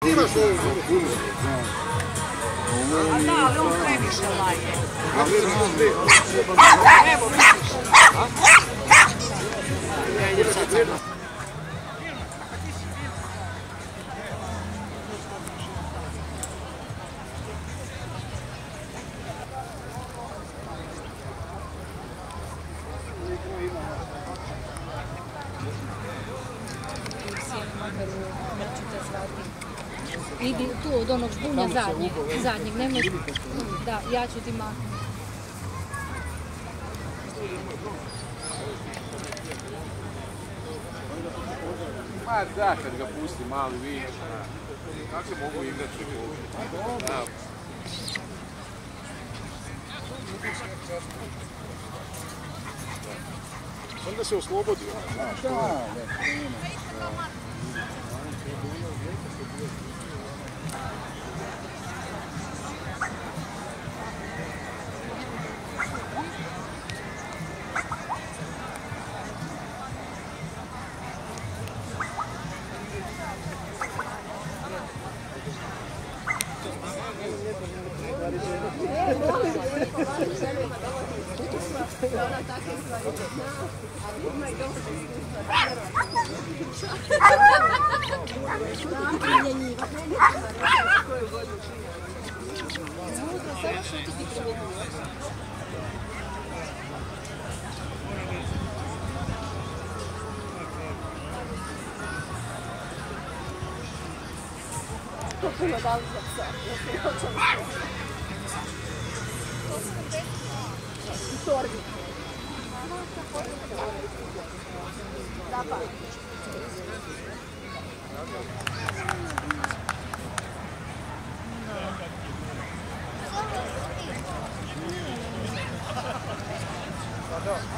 Imaš ovo puno. A da, ali on previše laje. Evo, vidiš. Idi tu od onog žbunja zadnjeg, nemoj... Da, ja ću ti maknuti. Ma da, kad ga pusti mali vidiš, kako se mogu igrati? Onda se oslobodio. Puno dali za psa. U torbi. Da pa.